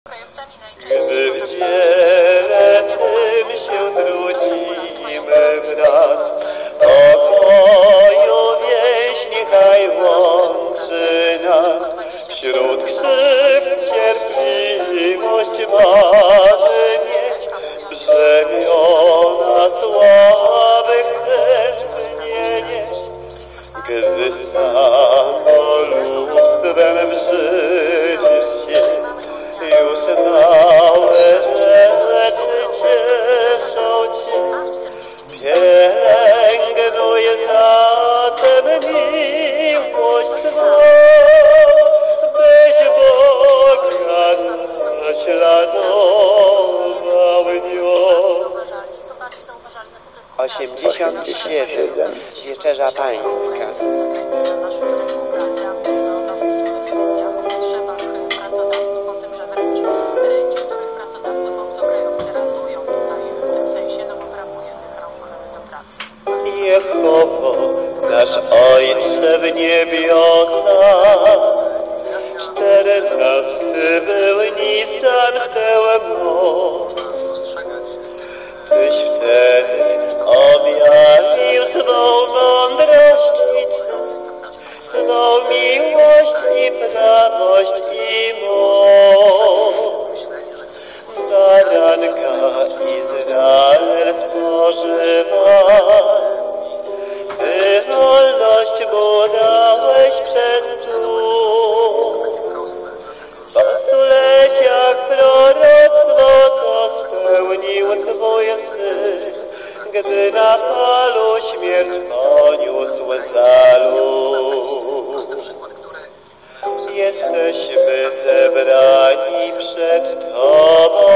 Gdy w dziele tym się trudzimy wraz, pokoju wieś niechaj łączy nas. Wśród krzyk cierpliwość mamy mieć, brzemiona sławy chętnie nieść. Gdy samo lustrem żyć się, już małe rzeczy cieszą cię. Pięknuj zatem miłość twą, byś Boga naśladował nią. 87. Wieczerza Pańska. Jehowo, nasz Ojcze w niebiosach, 14 był Nisan Tełemot. Tyś wtedy objawił swą mądrość i swą miłość i prawość i moc. Baranka Izrael spożywa, Ty wolność mu dałeś przez cud. Po stuleciach proroctwo to spełnił Twój Syn, gdy na palu śmierć poniósł za lud. Jesteśmy zebrani przed Tobą,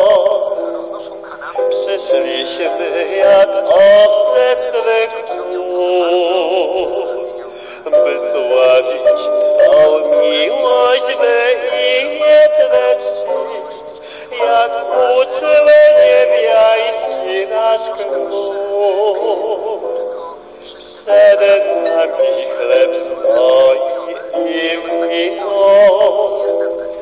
przyszliśmy jak owce Twych głów, by sławić Twą miłość, by imię Twe czcić, jak uczył niebiański nasz Król. Przed nami chleb stoi i miłość,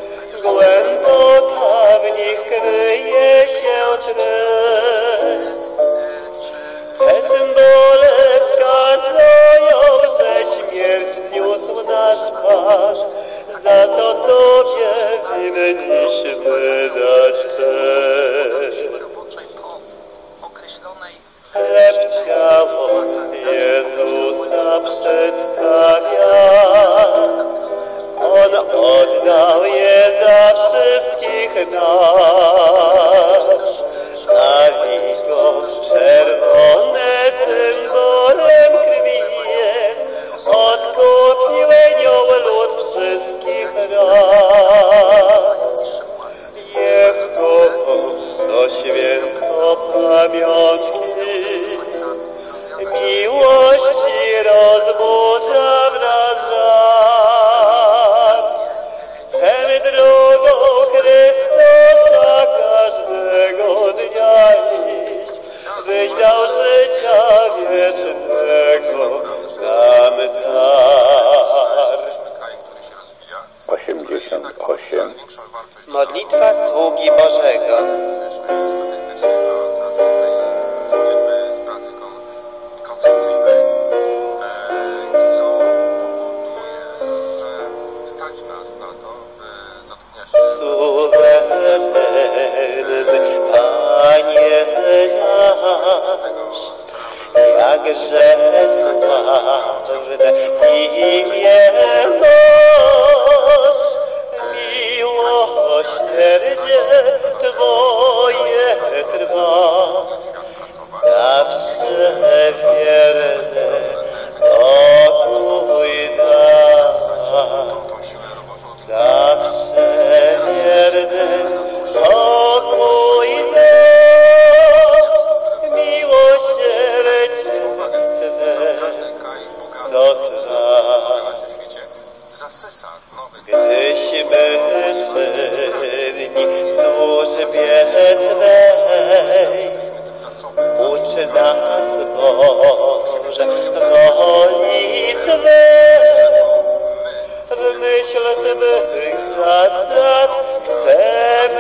głębota w nich kryje się treść. Te symbole wskazują, że śmierć zniósł nasz Pan, za to Tobie winniśmy dać cześć. Chleb ciało Jezusa przedstawia, On oddał je za wszystkich nas, a wino czerwone symbolem krwi jest, odkupił nią lud wszystkich raz. Jego to święto pamiątki, miłości rozbudza w nas żar. Tę drogą Chrystusa każdego dnia iść, byś dał życia wiecznego nam dar. 88. Modlitwa sługi Bożego. Statystycznie coraz więcej z pracy koncepcyjnej, co powoduje, że stać nas na to, by zatrudniać Suwerenny Panie nasz, jakże sławne imię masz, miłosierdzie Twoje trwa, zawsze wierne pokój dasz, zawsze wierne pokój dasz, miłosierdzie Twe dotrwa. Gdyśmy czynni w służbie Twej, uczy nas Boże woli Twej, w myśl Twych zasad chcemy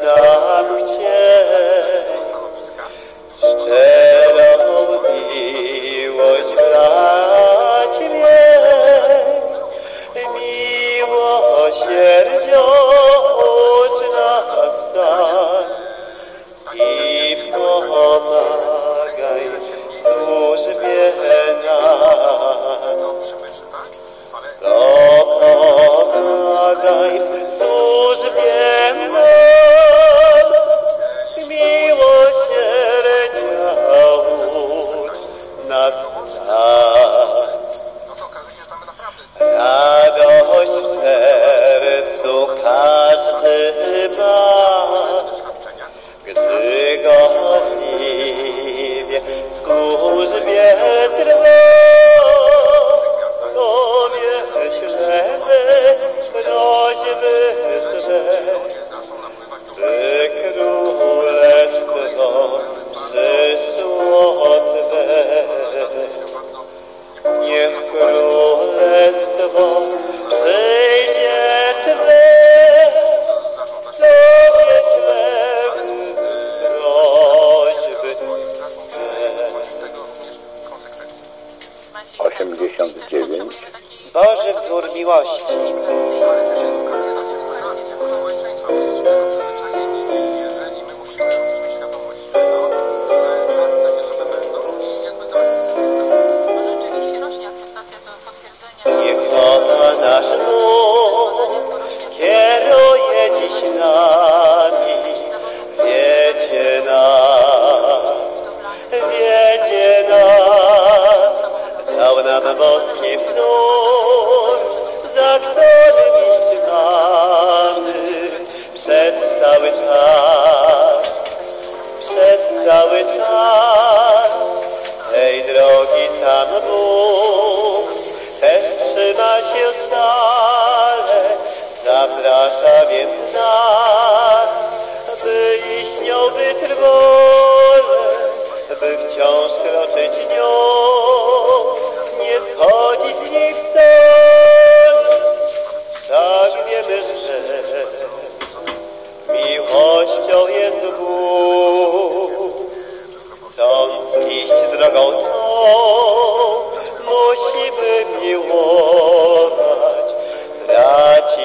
nam chcieć stanowiska. szczerą miłość brać miej, miłosierdzią ucz nas stań i pomagaj służbie nam. To przemyczy, tak? Ale Pomagaj służbie nam, miłosierdzia ucz nas stań. no to okazuje się, że tam naprawdę Radość w sercu każdy ma, doświadczenia. gdy gorliwie w służbie trwa. To nieślemy prośby swe, Ludzie zaczną napływać do by królestwo przyszło swe. bardzo Niech królestwo przyjdzie Twe, zaczną dać Tobie Twe prośby. tego również konsekwencje. 89. Boży wzór miłości, Ale też edukacja na przykład społeczeństwa fizycznego przyzwyczajeni. Jeżeli my musimy również mieć świadomość tego, że takie osoby będą i jakby zdawać sobie z tego sprawę. Rzeczywiście rośnie akceptacja do potwierdzenia. niech ona nasz Bóg kieruje dziś nami. Wiedzie nas, dał nam boski wzór, za którym iść mamy przez cały czas, tej drogi sam Bóg też trzyma się stale, zaprasza więc nas, by iść nią wytrwale, by wciąż kroczyć nią, nie schodzić z niej wcale. Tak wiemy, że miłością jest Bóg. Chcąc iść drogą tą, musimy miłować braci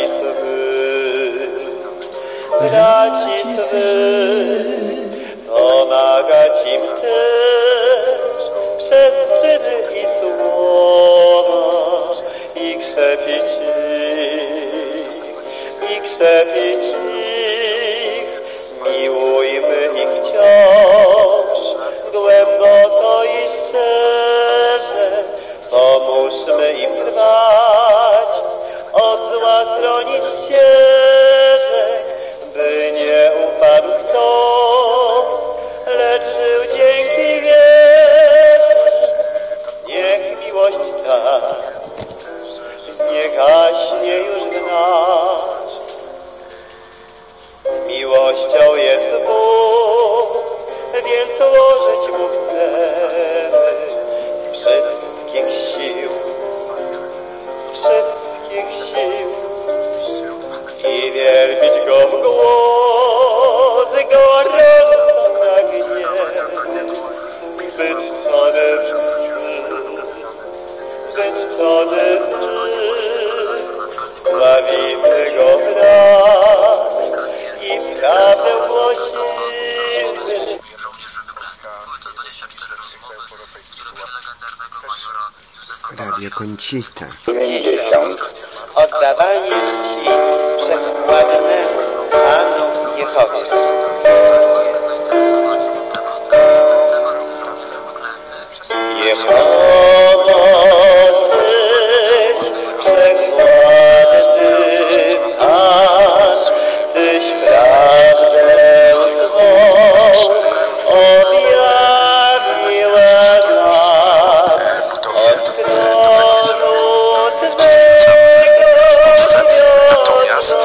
swych, pomagać im też przez czyny i słowa i krzepić ich, miłujmy ich wciąż głęboko i szczerze, pomóżmy im trwać, od zła stronić ścieżek, by nie upadł kto, lecz żył dzięki wierze. Niech miłość ta nie gaśnie już w nas. Miłością jest Bóg, więc ułożyć Mu chcemy wszystkich sił i wielbić Go w głos gorąco pragniemy, zmęczony sławimy Go wraz i prawdę głosimy. Radio Koncita. 90. Oddawanie Ci wszechwładnemu Panu Jehowie. Jehowo, Tyś wszechwładny Pan, Tyś prawdę swą objawiła nam. Od tronu Natomiast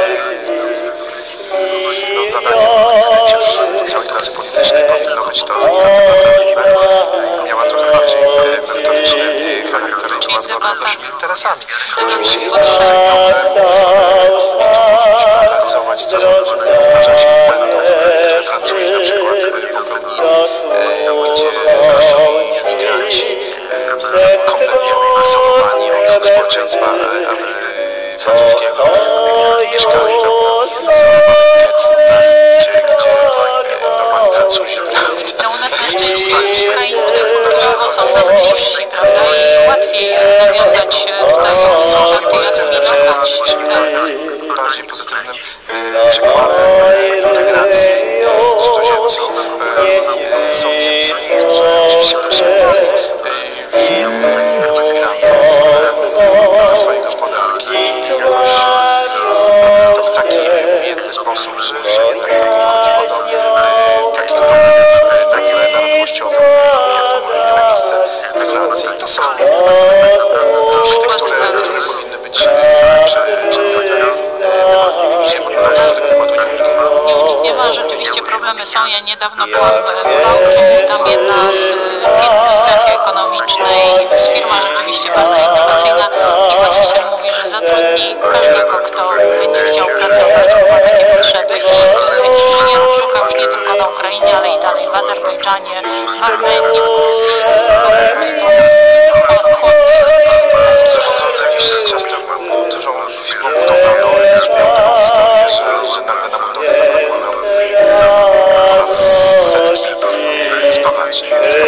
zadaniem całej klasy politycznej powinno być to, aby miała trochę bardziej merytoryczny charakter i była zgodna z naszymi interesami. Oczywiście jest też problem, powinniśmy analizować zastosować celowo, żeby nie powtarzać błędów, które Francuzi na przykład popełnili, gdzie nasi imigranci kompletnie wyizolowani od społeczeństwa francuskiego mieszkali gdzie normalni Francuzi. No u nas na szczęście Ukraińcy kulturowo są nam bliżsi, prawda? I łatwiej nawiązać są żarty bardziej pozytywnym przykładem integracji cudzoziemców są Niemcy, którzy oczywiście potrzebowali imigrantów do swojej gospodarki i jakoś to w taki umiejętny sposób, że jednak to nie chodziło do takich problemów na tle narodowościowym, jak to miało miejsce we Francji. To są punkty, które powinny być przedmiotem debatu. Dzisiaj można na tego tematu nie ma, rzeczywiście problemy są. Ja niedawno byłam w Wałczu, tam jedna z firm w strefie ekonomicznej, firma rzeczywiście bardzo innowacyjna i właściciel mówi, że zatrudni każdego, kto będzie chciał pracować, bo ma takie potrzeby i inżynierów szuka już nie tylko na Ukrainie, ale i dalej w Azerbejdżanie, w Armenii, w Gruzji, po prostu chłodny jest cały tutaj. Zarządzający jakiś czas temu dużą firmą budowlaną, też miał taką historię, że nagle na budowie zabrakło nam ponad setki spawaczy.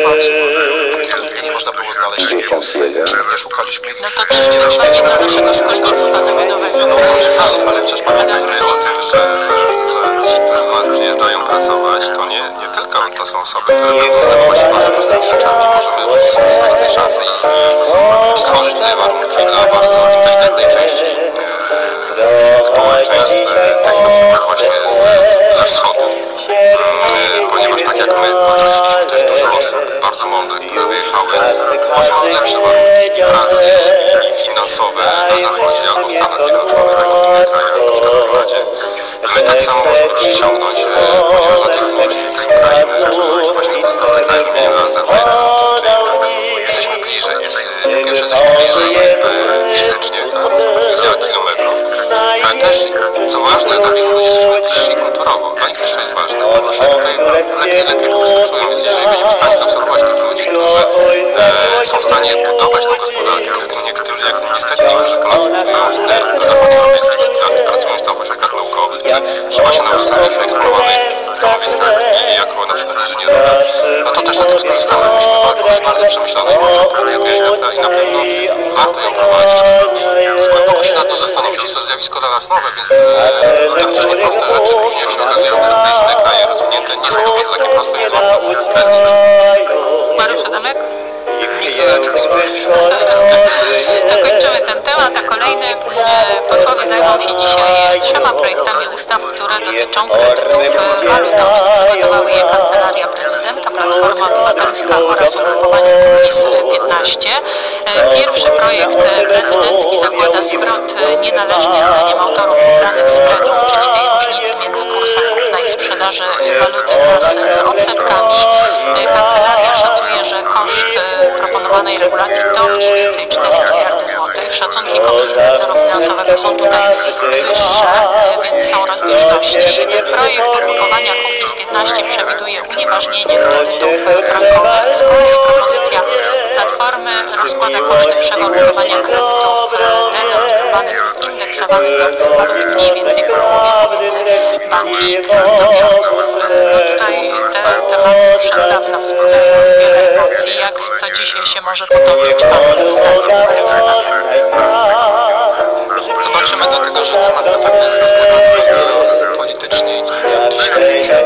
Nie można było znaleźć, więc nie szukaliśmy. No to też wyzwanie dla naszego szkolnictwa zawodowego. Ale przecież pamiętajmy o tym, że ci, którzy do nas przyjeżdżają pracować, to nie tylko to są osoby, które będą zajmować się bardzo prostymi rzeczami. Możemy również skorzystać z tej szansy i stworzyć tutaj warunki dla bardzo inteligentnej części społeczeństw, tak na przykład właśnie ze wschodu. Ponieważ tak jak my potrafiliśmy też dużo osób bardzo mądrych, które wyjechały, poszły lepsze warunki pracy i finansowe na zachodzie albo w Stanach Zjednoczonych, albo w innych krajach, na przykład w Kanadzie. My tak samo możemy przyciągnąć, ponieważ dla tych ludzi z Ukrainy, czy właśnie z tych krajów wymienionych Azerbejdżan, czy jesteśmy bliżej, po pierwsze jesteśmy bliżej fizycznie, tak, z wielu kilometrów, ale też, co ważne, dla wielu ludzi jesteśmy bliżsi kulturowo. Dla nich też to jest ważne, bo się tutaj lepiej po prostu czują, więc jeżeli będziemy w stanie zaabsorbować tych ludzi, którzy są w stanie budować tą gospodarkę, niektórzy, jak niestety niektórzy Polacy budują inne zachodnioeuropejskie gospodarki, pracując na ośrodkach naukowych, czy właśnie na wysokich, eksponowanych stanowiskach jako na przykład inżynierowie, no to też na tym skorzystamy. Musimy być bardzo przemyślanej i na pewno warto ją prowadzić. Głęboko się nad nią zastanowić. Jest to zjawisko dla nas nowe, więc teoretycznie proste rzeczy później, jak się okazują, że te inne kraje rozwinięte nie są do końca takie proste, więc warto bez nich przyjść. Mariusz Adamek? Widzę na tym sobie. To kończymy ten temat, a kolejny posłowie zajmą się dzisiaj 3 projektami ustaw, które dotyczą kredytów walutowych. Przygotowały je Kancelaria Prezydenta, Platforma Obywatelska oraz ugrupowanie Kukiz 15. Pierwszy projekt prezydencki zakłada zwrot nienależnie zdaniem autorów wybranych spreadów, czyli tej różnicy między kursem kupna i sprzedaży waluty wraz z odsetkami. Kancelaria szacuje, że koszt proponowanej regulacji to mniej więcej 4 miliardy złotych. Szacunki Komisji Nadzoru Finansowego są tutaj wyższe, więc są rozbieżności. Projekt ugrupowania Kukiz 15 przewiduje unieważnienie kredytów frankowych. Z kolei propozycja Platformy rozkłada koszty przewalutowania kredytów denominowanych lub indeksowanych do obcych walut mniej więcej po połowie pomiędzy banki i kredytobiorców. No tutaj te tematy przed dawno wzbudzają wiele emocji. Jak to dzisiaj się może potoczyć Pana zdaniem? Zobaczymy, dlatego że temat na pewno jest rozgrywany bardzo politycznie i dzisiaj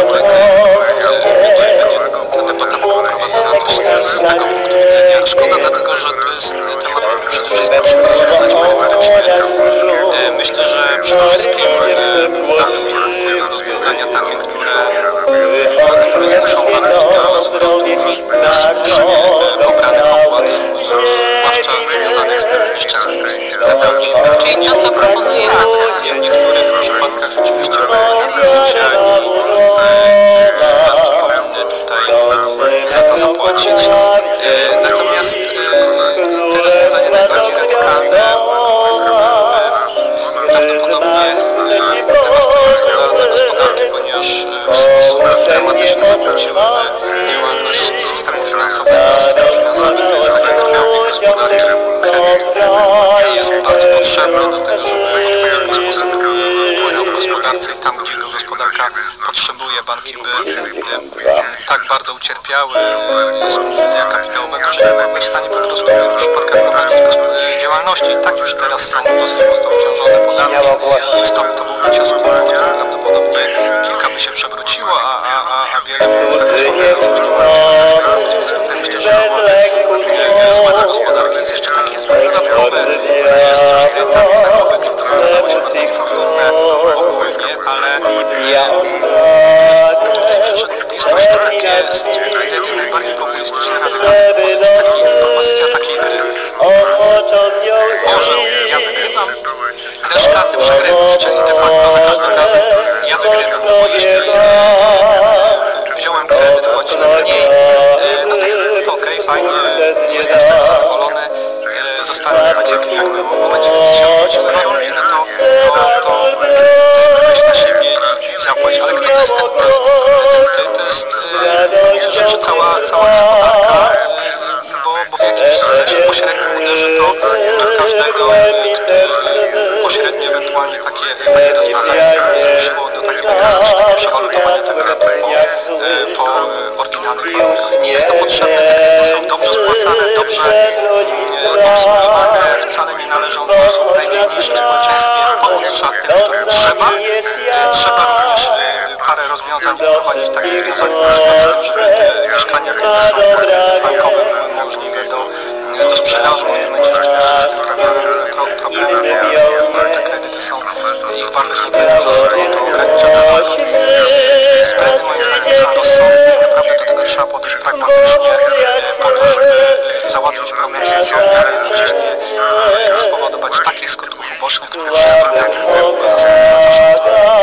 będzie ta debata prowadzona też z tego punktu widzenia. Szkoda, dlatego że to jest temat przede wszystkim musimy rozwiązać merytorycznie. Myślę, że przede wszystkim pójdą rozwiązania takie, które zmuszą banki do zwrotu słusznie pobranych opłat, zwłaszcza związanych z tym nieszczęsnym spreadami. Czyli to, co proponuje Kancelaria. W niektórych przypadkach rzeczywiście mają nadużycia i banki powinny tutaj za to zapłacić. Natomiast te rozwiązania najbardziej radykalne prawdopodobnie dewastują potrzebuje banki, by tak bardzo ucierpiały z punktu widzenia kapitałowego, że nie byłyby w stanie po prostu w wielu przypadkach prowadzić działalności. I tak już teraz są dosyć mocno obciążone podatki, więc to byłby cios, po którym prawdopodobnie kilka by się przewróciło, a wiele byłoby tak osłabione, żeby nie mogło swoich funkcji. Więc tutaj myślę, że to byłoby złe dla gospodarki. Jest jeszcze taki aspekt dodatkowy, jest tam w Krakowie, niektóre okazało się bardzo niefortunne ogólnie, ale tutaj myślę, że jest troszkę takie z punktu widzenia tej najbardziej populistycznej, radykalnej propozycja takiej gry. Orzeł, ja wygrywam, reszka, ty przegrywasz, czyli de facto za każdym razem ja wygrywam, bo jeśli wziąłem kredyt, płaciłem mniej, no to okej, fajnie, jestem z tego zadowolony, zostanie tak jak było. W momencie, kiedy się odwróciły warunki, no to weź na siebie i zapłać. Ale kto to jest ten ty? Ten ty to jest w gruncie rzeczy cała gospodarka, bo w jakimś sensie pośrednio uderzy to do każdego, pośrednio ewentualnie takie rozwiązanie, które by zmusiło do takiego drastycznego przewalutowania tych kredytów po oryginalnych warunkach. Nie jest to potrzebne, te kredyty są dobrze spłacane, dobrze obsługiwane, wcale nie należą do osób najbiedniejszych w społeczeństwie. Pomóc trzeba tym, którym trzeba. Trzeba również parę rozwiązań wprowadzić takich związanych na przykład z tym, żeby te mieszkania, które są podmioty bankowe, były możliwe do sprzedaży, bo w tym momencie rzeczywiście jest tym problemem, bo te kredyty są, ich wartość na tyle duża, że to ogranicza prywatność. Spready moim zdaniem są rozsądne i naprawdę do tego trzeba podejść pragmatycznie po to, żeby załatwić problem sensownie, ale jednocześnie nie spowodować takich skutków ubocznych, które wszystkim tak długo zasługują.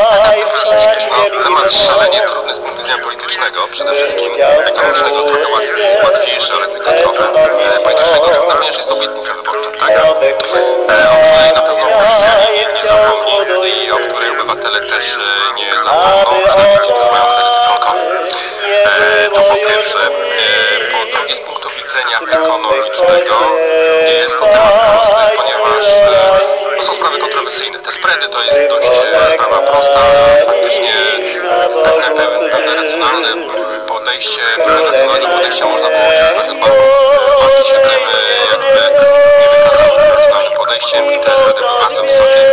Temat szalenie trudny z punktu widzenia politycznego, przede wszystkim ekonomicznego trochę łatwiejszy, ale tylko trochę. Politycznego również jest to obietnica wyborcza, tak? O której na pewno opozycja nie zapomni i o której obywatele też nie zapomną, przynajmniej ci, którzy mają kredyty frankowe. To po pierwsze. Po drugie, z punktu widzenia ekonomicznego nie jest to temat prosty, ponieważ to są sprawy kontrowersyjne. Te spready to jest dość sprawa prosta, faktycznie pewne racjonalne podejście, racjonalnego podejścia można było oczekiwać od banków. Banki się tym jakby nie wykazały tym racjonalnym podejściem i te spready były bardzo wysokie.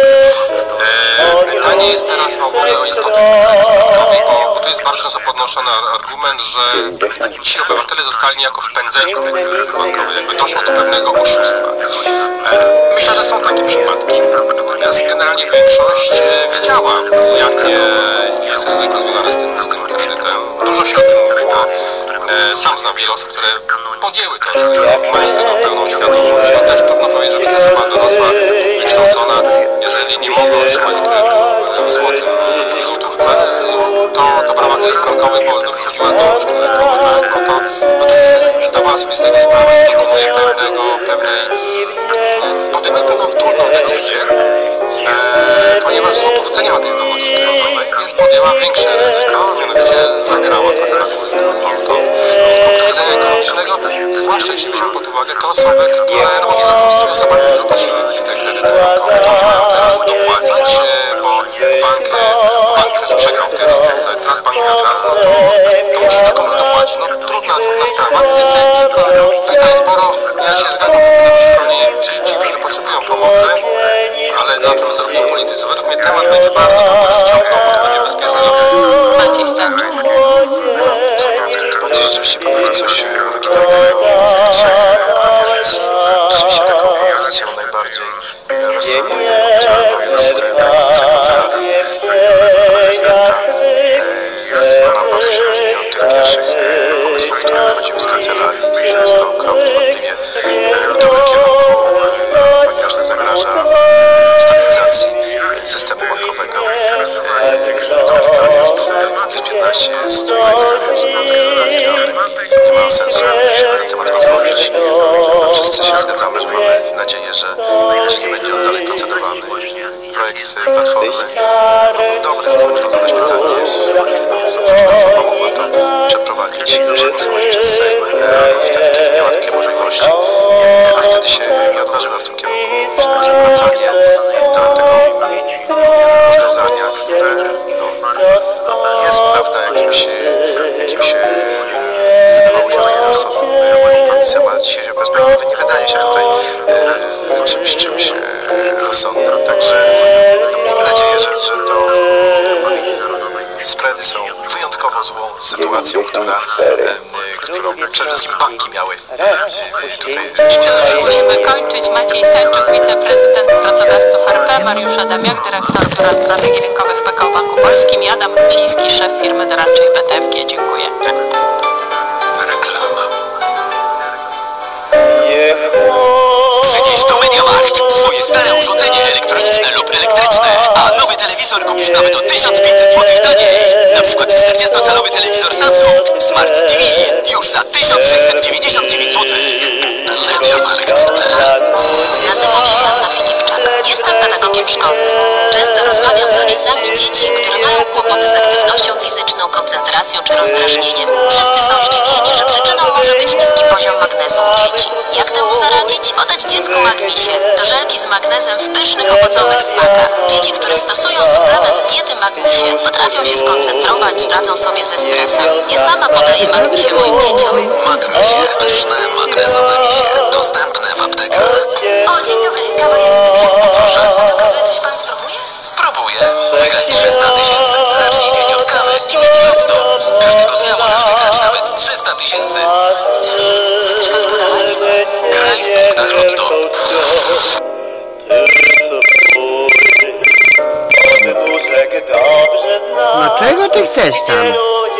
Pytanie jest teraz w ogóle o istotę bankowej, bo tu jest bardzo często podnoszony argument, że ci obywatele zostali niejako wpędzeni w te kredyty bankowe, jakby doszło do pewnego oszustwa. Myślę, że są takie przypadki, natomiast generalnie większość wiedziała, jakie jest ryzyko związane z tym kredytem. Dużo się o tym mówiło. Sam znam wiele osób, które podjęły to ryzyko, mając tego pełną świadomość. No też trudno powiedzieć, żeby ta osoba dorosła, wykształcona, jeżeli nie mogła otrzymać kredytu w złotówce, to w ramach frankowych, bo znów chodziła zdolność kredytowa, tak? No to zdawała sobie z tego sprawę i dokonuje podejmuje pewną trudną decyzję, ponieważ w złotówce nie ma tej zdolności kredytowej, więc podjęła większe ryzyko, mianowicie zagrała trochę na górę złotą. Z punktu widzenia ekonomicznego, zwłaszcza jeśli weźmiemy pod uwagę te osoby, które, no bo z tymi osobami, które spłaciły te kredyty frankowe, to nie mają teraz dopłacać, bo bank też przegrał w tej rozgrywce, teraz bank wygra, no to musi komuś dopłacić. No trudna sprawa. Pytań sporo, ja się zgadzam, że powinno być chronienie ci, którzy potrzebują pomocy, ale na czym zrobią politycy? Według mnie temat będzie bardzo długo się ciągnął, bo to będzie bezpieczne dla wszystkich. Maciej Stanczuk. Co miałem w tym temacie rzeczywiście powiedzieć coś oryginalnego z tych trzech propozycji. Rzeczywiście taką propozycją najbardziej rozsądną jest propozycja kancelarii prezydenta. Ona bardzo się różni od tych pierwszych pomysłów, które wychodziły z kancelarii. Myślę, że jest to krok niewątpliwie w dobrym kierunku, ponieważ zagraża stabilizacji systemu bankowego. Drugi projekt, jest 15, jest nie ma sensu się na ten temat rozwodzić. Wszyscy się zgadzamy, że mamy nadzieję, że nie będzie on dalej procedowany. Projekt Platformy był dobry, można zadać pytanie, czy Platforma mogła to przeprowadzić, przegłosować przez Sejm, wtedy, kiedy miała takie możliwości, a wtedy się nie odważyła w tym kierunku. Myślę, że wracanie do tego rozwiązania, które jest wydawało się wtedy rozsądnym kompromisem, a dzisiejszej perspektywy nie wydaje się tutaj czymś rozsądnym. Także miejmy nadzieję, że to spready są wyjątkowo złą sytuacją, którą przede wszystkim banki miały tutaj. Musimy kończyć. Maciej Stańczuk, wiceprezydent pracodawców RP, Mariusz Adamiak, dyrektor Biura Strategii Rynkowych PKO Banku Polskim, Adam Ruciński, szef firmy doradczej BTFG. Dziękuję. Reklama. Przynieś do MediaMarkt swoje stare urządzenie elektroniczne lub elektryczne, a nowy telewizor kupisz nawet o 1500 zł taniej. Na przykład 40-calowy telewizor Samsung Smart TV już za 1699 zł. MediaMarkt. Nazywam się Joanna Filipczak. Jestem pedagogiem szkolnym. Często rozmawiam z rodzicami dzieci, które mają kłopoty z aktywnością fizyczną, koncentracją czy rozdrażnieniem. Wszyscy są zdziwieni, że przyczyną może być niski poziom magnezu u dzieci. Jak temu zaradzić? Podać dziecku Magmisie. To żelki z magnezem w pysznych owocowych smakach. Dzieci, które stosują suplement diety Magmisie, potrafią się skoncentrować, radzą sobie ze stresem. Ja sama podaję Magmisie moim dzieciom. Magmisie, pyszne magnezowe misie. Dostępne w aptekach. O, dzień dobry. Kawa jak zwykle. Proszę. A do kawy coś pan spróbuje? Spróbuję. Wygrać 300 000. Zacznij dzień od kawy i mini lotto. Każdego dnia możesz wygrać nawet 300 000. Czyli ciasteczka nie podawać? Graj w punktach lotto. No czego ty chcesz tam?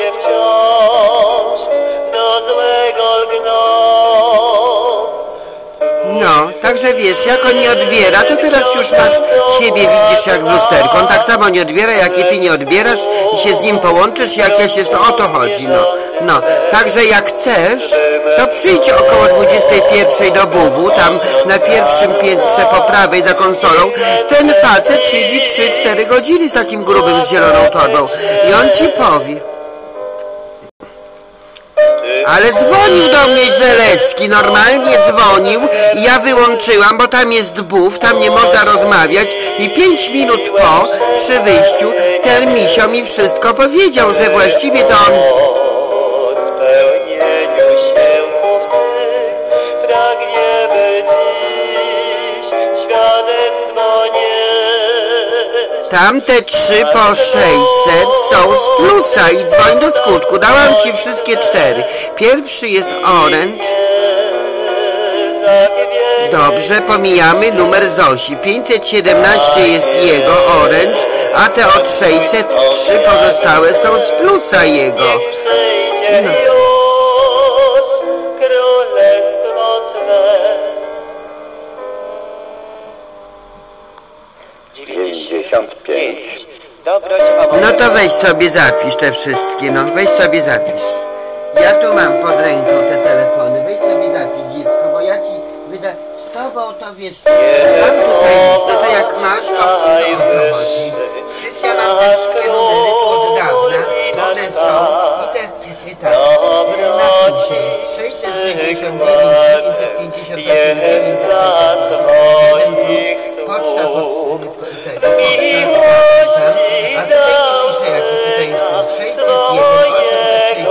No, także wiesz, jak on nie odbiera, to teraz już masz siebie, widzisz, jak w lusterku. On tak samo nie odbiera, jak i ty nie odbierasz i się z nim połączysz, jak ja się... No, o to chodzi, no. Także jak chcesz, to przyjdź około 21 do Bubu, tam na pierwszym piętrze po prawej za konsolą. Ten facet siedzi 3-4 godziny z takim grubym, z zieloną torbą i on ci powie. Ale dzwonił do mnie Zeleski, normalnie dzwonił i ja wyłączyłam, bo tam jest buf, tam nie można rozmawiać i 5 minut po, przy wyjściu, ten misio mi wszystko powiedział, że właściwie to on... Tamte 3 po 600 są z plusa i dzwoń do skutku. Dałam ci wszystkie 4. Pierwszy jest Orange. Dobrze, pomijamy numer Zosi. 517 jest jego Orange, a te od 603 pozostałe są z plusa jego. No. No to weź sobie zapisz te wszystkie, no. Weź sobie zapisz. Ja tu mam pod ręką te telefony. Weź sobie zapisz, dziecko, bo ja ci wyda... Z tobą to wiesz... Mam tutaj już, no to jak masz, to o co chodzi? Przecież ja mam te wszystkie numery tu od dawna. One są i te... tak, na plusie jest 669, 558, 9, poczta tego, a tutaj piszę, jaki tutaj jest 601,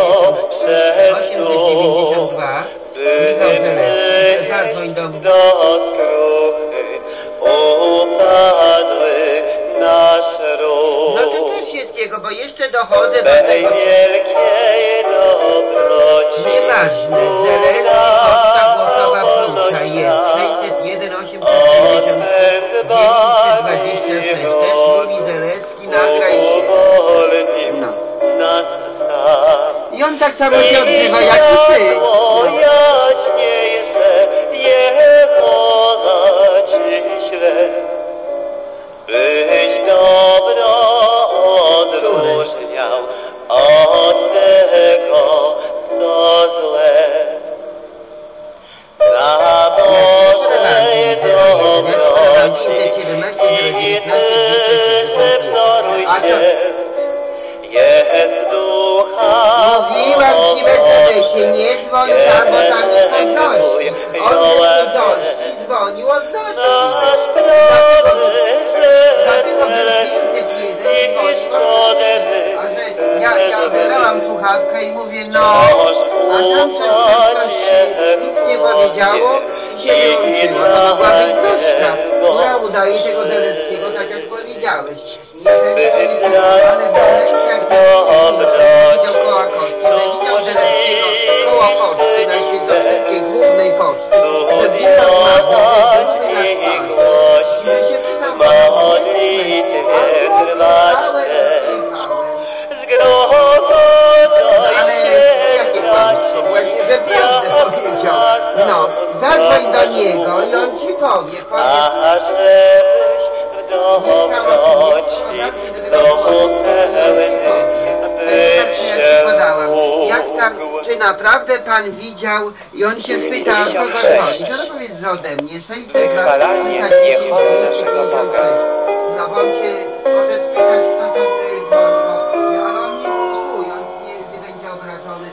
892, Michał Zaleski, zadzwoń do mnie. No to też jest jego, bo jeszcze dochodzę do tego... Nieważne, Zaleski, poczta głosowa plusa jest 601, 853, 926, też mówi Zaleski, nagraj się. No. I on tak samo się odzywa jak i ty. No. Byś dobro odróżniał od tego, co złe. Na Bożej dobroci wzorujcie, jest ducha. Mówiłam ci Weselsie, nie dzwoń tam, bo tam jest od Zośki. On jest do Zośki, dzwonił od Zośki. Dlatego był 501 dzwonił od Zośki. A że ja odebrałam wkładam słuchawkę i mówię, no, a tam coś nic nie powiedziało i się wyłączyło. To mogła być Zośka, która udaje tego Zaleskiego, tak jak powiedziałeś. I jeżeli to jest ale w momencie, jak widział Kołakowski, że widział Zaleskiego koło poczty na Świętokrzyskiej, głównej poczty, że z nim rozmawiał, że byliśmy na twarzy i że się pytał, ale jakie kłamstwo? Właśnie, że prawdę powiedział. No, zadzwoń do niego i on ci powie. Jak tam, czy naprawdę pan widział i on się spyta, od kogo dzwoni? No to powiedz, że ode mnie. 602 310 256. No bo on się może spytać, kto to dzwoni, ale on jest swój, on nie będzie obrażony.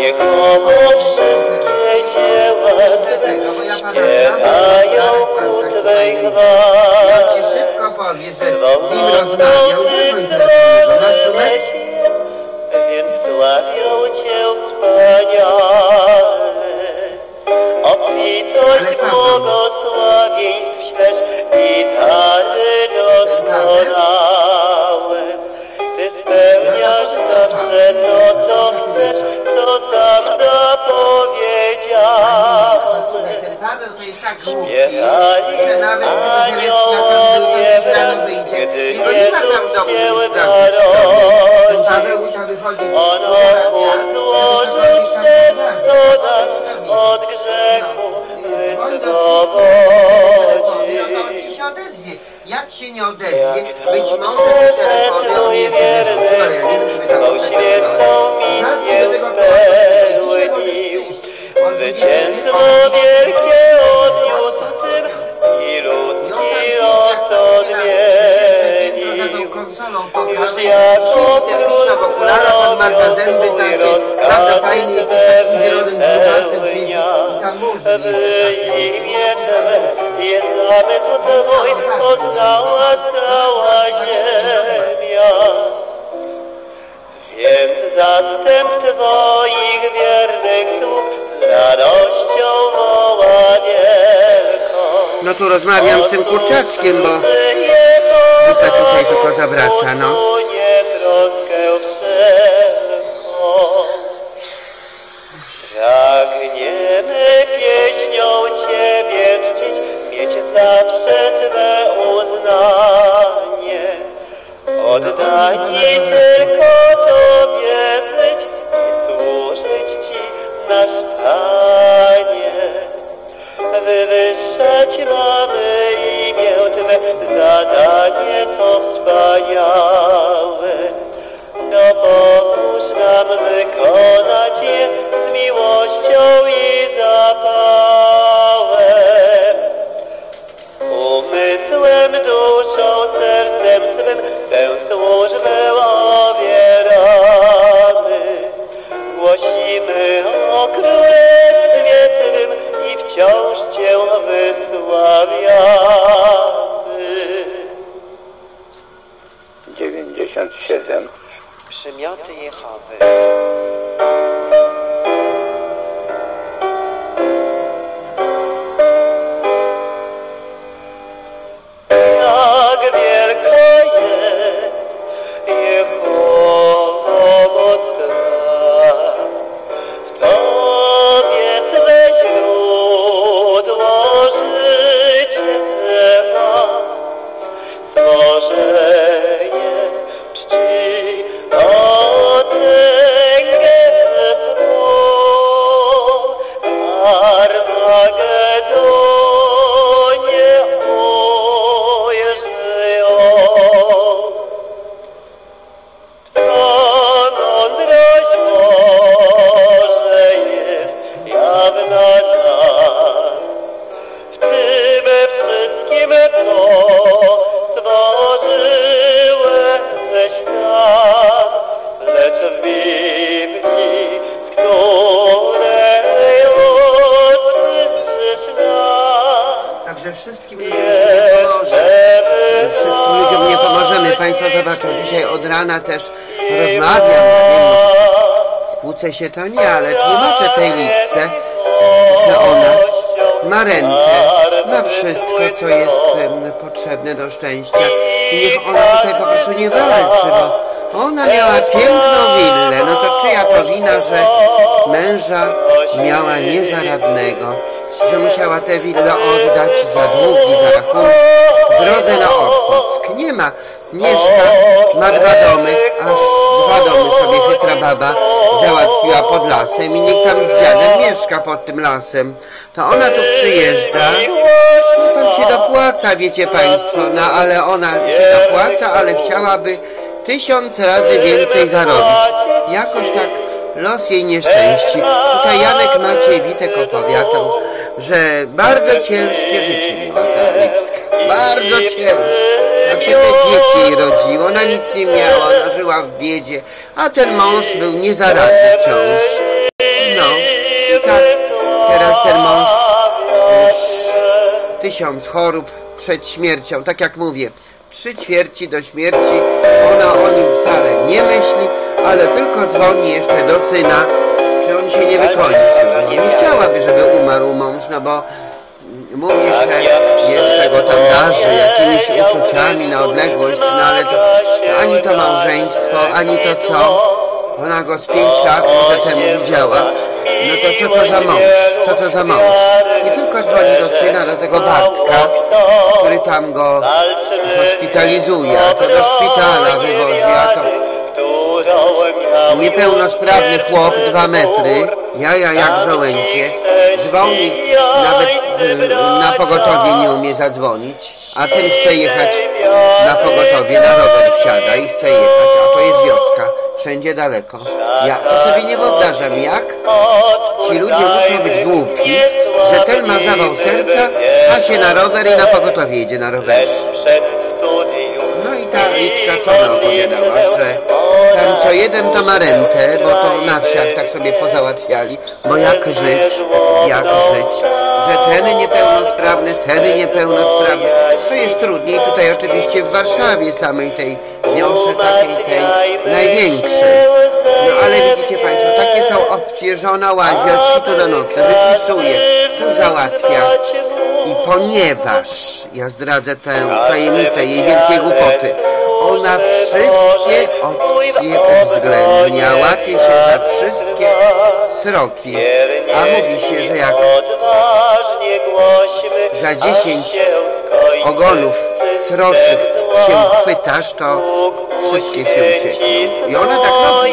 Tego, bo ja pana znam, pan taki fajny. I on ci szybko powie, że z nim rozmawiał, zadzwoń telefon, bo masz numer? Więc sławią cię wspaniale, obfitość błogosławieństw śwież i dary doskonałe. Ty spełniasz zawsze to, co chcesz, co sam zapowiedziałeś. Ten Paweł to jest tak głupi, że nawet gdyby Żelewski tam był, to już rano wyjdzie. Jego nie ma tam dobrze sprawdzić. Ten Paweł musiał wychodzić od grzechu no to on ci się odezwie. Jak się nie odezwie, być może te telefony on nie przymierzył, ale ja nie wiem, czy wy tam odezwałeś. Zadzwoń do tego koła, dzisiaj możesz przyjść. Zwycięstwo wielkie odniósł syn i ludzki oto zmienił. Za tą konsolą pogramy. Siedzi ten Misza w okularach, on ma dwa zęby takie, prawda fajny, i coś takim zielonym grubasem siedzi i tam murzy jest zamysł twój, poznała cała ziemia. Więc zastęp twoich wiernych słów radością woła wielką. No tu rozmawiam z tym kurczaczkiem, bo Luka tutaj tylko zawraca, no. Pragniemy pieśnią Ciebie czcić, mieć zawsze Twe uznanie. Oddać Ci tylko Tobie być i służyć Ci, nasz Panie. Wywyższać mamy imię Twe, zadanie to wspaniałe. To pomóż nam wykonać je z miłością i zapałem. Umysłem, duszą, sercem swym tę służbę obieramy. Głosimy o Królestwie Twym i wciąż Cię wysławiamy. 97. Przymioty Jehowy. Jak wielka jest Jehowa mocna, w Tobie Twe źródło życie ma. Stworzenie czci potęgę Twą, Armagedonie ujrzy ją. Twa mądrość Boże jest jawna nam, w Tym wszystkim co stworzyłeś sam, lecz w Biblii, z której uczysz nas. Także wszystkim ludziom się nie pomoże. Wszystkim ludziom nie pomożemy. Państwo zobaczą, dzisiaj od rana też rozmawiam, ja wiem, może kłócę się to nie, ale tłumaczę tej Litce, że ona ma rentę, ma wszystko, co jest potrzebne do szczęścia i niech ona tutaj po prostu nie walczy, bo ona miała piękną willę. No to czyja to wina, że męża miała niezaradnego, że musiała tę willę oddać za długi, za rachunek w drodze na Otwock. Nie ma, mieszka, ma 2 domy, aż 2 domy sobie chytra baba załatwiła pod lasem i nikt tam z dziadem mieszka pod tym lasem. To ona tu przyjeżdża, no tam się dopłaca, wiecie państwo, no ale ona się dopłaca, ale chciałaby 1000 razy więcej zarobić. Jakoś tak los jej nieszczęści. Tutaj Janek Maciej Witek opowiadał, że bardzo ciężkie życie miała ta Lipska. Bardzo ciężkie. Jak się te dzieci jej rodziło, ona nic nie miała, ona żyła w biedzie, a ten mąż był niezaradny wciąż. No i tak, teraz ten mąż już 1000 chorób przed śmiercią, tak jak mówię. 3/4 do śmierci, ona o nim wcale nie myśli, ale tylko dzwoni jeszcze do syna, czy on się nie wykończył. No, nie chciałaby, żeby umarł mąż, no bo mówi, że jeszcze go tam darzy jakimiś uczuciami na odległość, no ale to ani to małżeństwo, ani to co. Ona go z 5 lat może temu widziała. No to co to za mąż? Co to za mąż? I tylko dzwoni do syna, do tego Bartka, który tam go hospitalizuje, a to do szpitala wywozi, a to niepełnosprawny chłop, 2 metry, jaja jak żołędzie, dzwoni, nawet na pogotowie nie umie zadzwonić, a ten chce jechać na pogotowie, na rower wsiada i chce jechać, a to jest wioska, wszędzie daleko. Ja to sobie nie wyobrażam, jak ci ludzie muszą być głupi, że ten ma zawał serca, a się na rower i na pogotowie jedzie na rowerze. No i ta Litka co ona opowiadała, że tam co jeden to ma rentę, bo to na wsiach tak sobie pozałatwiali, bo jak żyć, że ten niepełnosprawny, co jest trudniej tutaj oczywiście w Warszawie samej tej wiosze takiej tej największej. No ale widzicie państwo, takie są opcje, że ona łazi od świtu do nocy, wypisuje, tu załatwia. I ponieważ, ja zdradzę tę tajemnicę jej wielkiej głupoty, ona wszystkie opcje uwzględnia, łapie się za wszystkie sroki, a mówi się, że jak za 10 ogonów sroczych się chwytasz, to wszystkie się uciekną. I ona tak robi.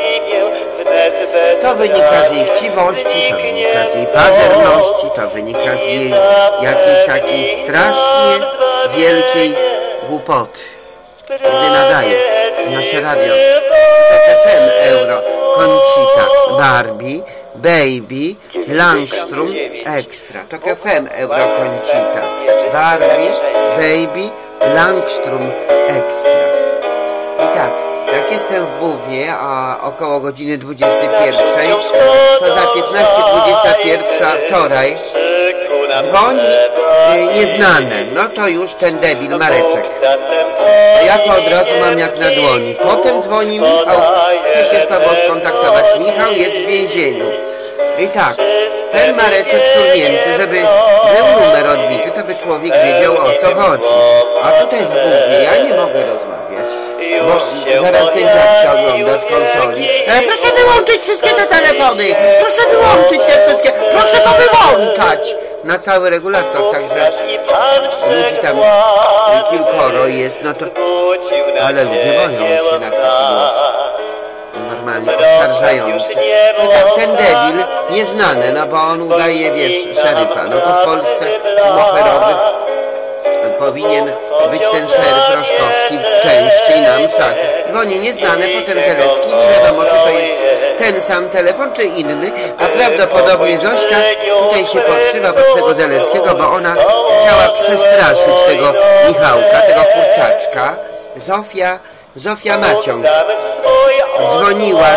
To wynika z jej chciwości, to wynika z jej pazerności, to wynika z jej jakiejś takiej strasznie wielkiej głupoty. Gdy nadaje nasze radio, to FM Euro, Conchita, Barbie, Baby, Langstrom, Extra. To FM Euro, Conchita, Barbie, Baby, Langstrom, Extra. I tak, jak jestem w Buwie, a około godziny 21, to za 15:21 wczoraj dzwoni nieznane. No to już ten debil Mareczek. Ja to od razu mam jak na dłoni. Potem dzwoni Michał, chce się z tobą skontaktować. Michał jest w więzieniu. I tak, ten Mareczek szurnięty, żeby był numer odbity, to by człowiek wiedział, o co chodzi. A tutaj w Buwie ja nie mogę rozmawiać, bo zaraz ten dziad się ogląda z konsoli. Proszę wyłączyć wszystkie te telefony! Proszę wyłączyć te wszystkie! Proszę powyłączać! Na cały regulator, także ludzi tam kilkoro jest, no to... Ale ludzie boją się na taki głos. Normalnie oskarżający. No tak, ten debil nieznany, no bo on udaje, wiesz, szeryfa. No to w Polsce moherowych powinien być ten szeryf Roszkowski częściej na mszach. Dzwoni nieznany, potem Zaleski, nie wiadomo, czy to jest ten sam telefon, czy inny, a prawdopodobnie Zośka tutaj się podszywa pod tego Zaleskiego, bo ona chciała przestraszyć tego Michałka, tego kurczaczka. Zofia Maciąg dzwoniła,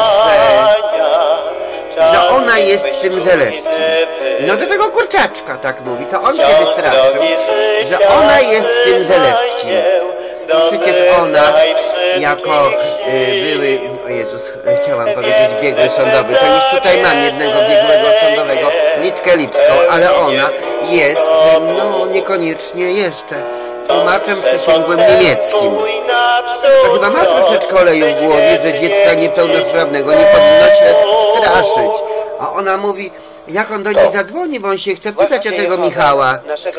że ona jest tym Zaleskim. No do tego kurczaczka tak mówi, to on się wystraszył, że ona jest tym Zalewskim. No przecież ona jako O Jezus, chciałam powiedzieć biegły sądowy. To już tutaj mam jednego biegłego sądowego, Litkę Lipską, ale ona jest, no niekoniecznie jeszcze, tłumaczem przysięgłym niemieckim. To chyba ma troszeczkę oleju w głowie, że dziecka niepełnosprawnego nie powinno się straszyć. A ona mówi, jak on do niej zadzwoni, bo on się chce pytać o tego Michała,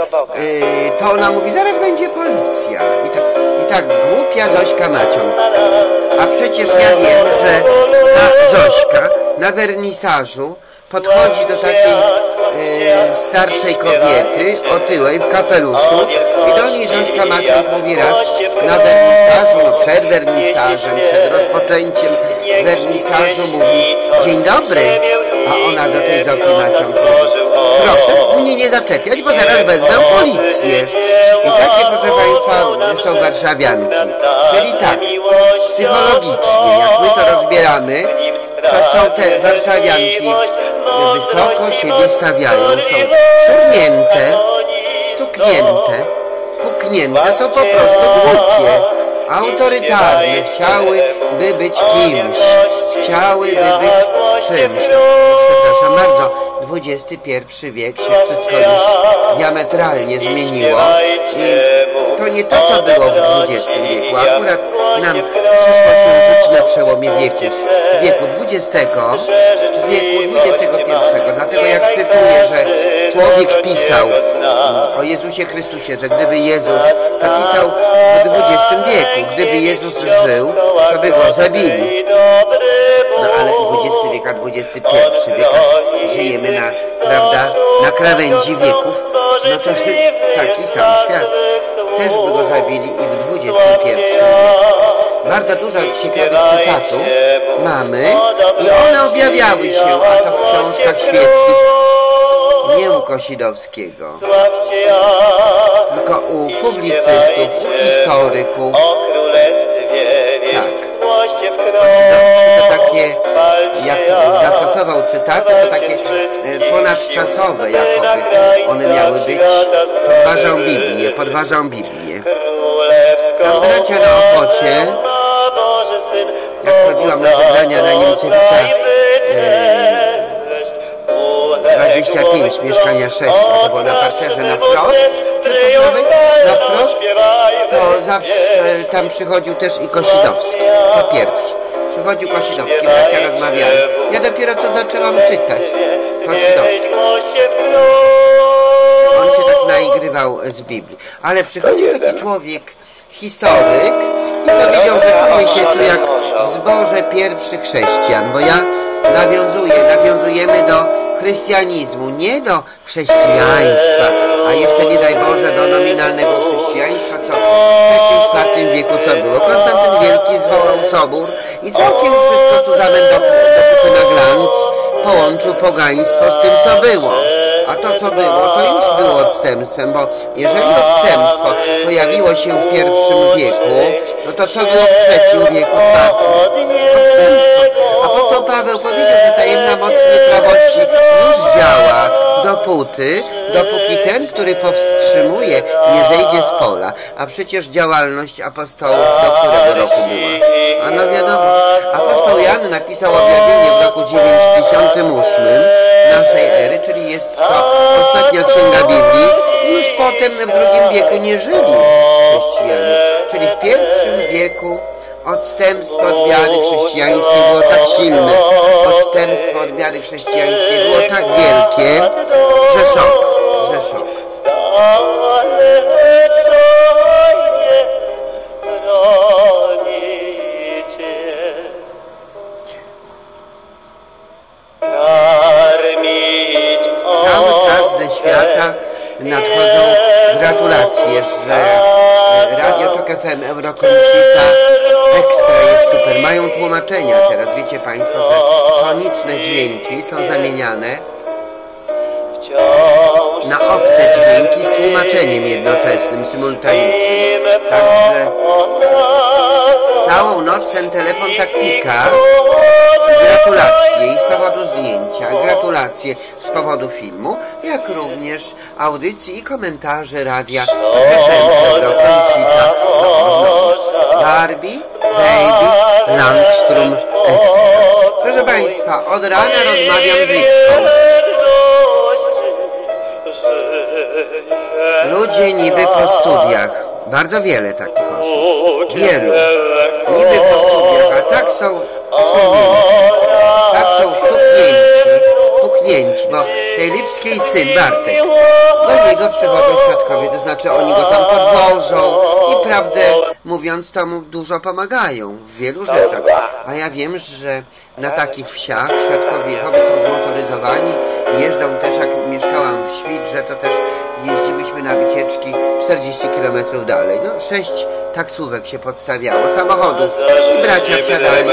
to ona mówi, zaraz będzie policja. I tak głupia Zośka Maciąg. A przecież ja wiem, że ta Zośka na wernisażu podchodzi do takiej starszej kobiety otyłej w kapeluszu i do niej Zośka Maciąg mówi raz na wernisażu, no przed wernisażem, przed rozpoczęciem wernisażu mówi, dzień dobry, a ona do tej Zofii Maciąg mówi, proszę mnie nie zaczepiać, bo zaraz wezmę policję. I takie, proszę Państwa, są warszawianki. Czyli tak, psychologicznie, jak my to rozbieramy, to są te warszawianki wysoko siebie stawiają, są szurnięte, stuknięte, puknięte, są po prostu głupie, autorytarne, chciałyby być kimś, chciałyby być czymś. Przepraszam bardzo, XXI wiek się wszystko już diametralnie zmieniło i to nie to, co było w XX wieku. Akurat nam przyszło się żyć na przełomie wieku XX, wieku XXI. Dlatego jak cytuję, że człowiek pisał o Jezusie Chrystusie, że gdyby Jezus, to pisał w XX wieku, gdyby Jezus żył, to by go zabili. No ale XX wiek, a XXI wiek, żyjemy na krawędzi wieków, no to taki sam świat. Też by go zabili i w XXI wieku. Bardzo dużo ciekawych cytatów mamy i one objawiały się, a to w książkach świeckich, nie u Kosidowskiego, tylko u publicystów, u historyków. Tak. Kosidowski to takie, jak zastosował cytaty, to takie ponadczasowe jakoby. One miały być, podważą Biblię. Tam bracia na Ochocie, jak chodziłam na zebrania na Niemcewicza 25, mieszkania 6, to było na parterze na wprost, przed poprawej, na wprost, to zawsze tam przychodził też i Kosidowski, to pierwszy. Przychodził Kosidowski, bracia rozmawiali. Ja dopiero co zaczęłam czytać Kosidowski. On się tak naigrywał z Biblii. Ale przychodził taki człowiek, historyk, i powiedział, że czuje się tu jak w zborze pierwszych chrześcijan, bo nawiązujemy do chrystianizmu, nie do chrześcijaństwa, a jeszcze nie daj Boże do nominalnego chrześcijaństwa, co w III-IV wieku co było. Konstantyn Wielki zwołał sobór i całkiem wszystko cuzamen do kupy na glanc połączył pogaństwo z tym, co było. A to, co było, to już było odstępstwem, bo jeżeli odstępstwo pojawiło się w I wieku, no to co było w III wieku, IV? Odstępstwo. Apostoł Paweł powiedział, że tajemna moc nieprawości już działa dopóki ten, który powstrzymuje, nie zejdzie z pola. A przecież działalność apostołów do którego roku była? A no wiadomo, apostoł Jan napisał objawienie w roku 98 naszej ery, czyli jest to ostatnia księga Biblii i już potem w II wieku nie żyli chrześcijanie. Czyli w I wieku odstępstwo od wiary chrześcijańskiej było tak silne, odstępstwo od wiary chrześcijańskiej było tak wielkie, że szok. Cały czas ze świata nadchodzą gratulacje, że Radio Tok FM Eurokoncita Ekstra jest super. Mają tłumaczenia teraz, wiecie Państwo, że foniczne dźwięki są zamieniane na obce dźwięki z tłumaczeniem jednoczesnym, symultanicznym. Także całą noc ten telefon tak pika. Gratulacje i z powodu zdjęcia, gratulacje z powodu filmu, jak również audycji i komentarze radia FM Eurokoncita. Barbie, Baby, Langstrom, Ekstra. Proszę Państwa, od rana rozmawiam z Lipską. Ludzie niby po studiach. Bardzo wiele takich osób. Wielu. Niby po studiach, a tak są szumnięci. Tak są stuknięci, puknięci, bo tej Lipskiej syn, Bartek, do niego przychodzą świadkowie, to znaczy oni go tam podwożą i prawdę mówiąc to mu dużo pomagają w wielu rzeczach. A ja wiem, że na takich wsiach świadkowie Jehowy są zmotoryzowani, jeżdżą też, jak mieszkałam w Świdrze, to też jeździłyśmy na wycieczki 40 km dalej. No 6 taksówek się podstawiało, samochodów i bracia wsiadali,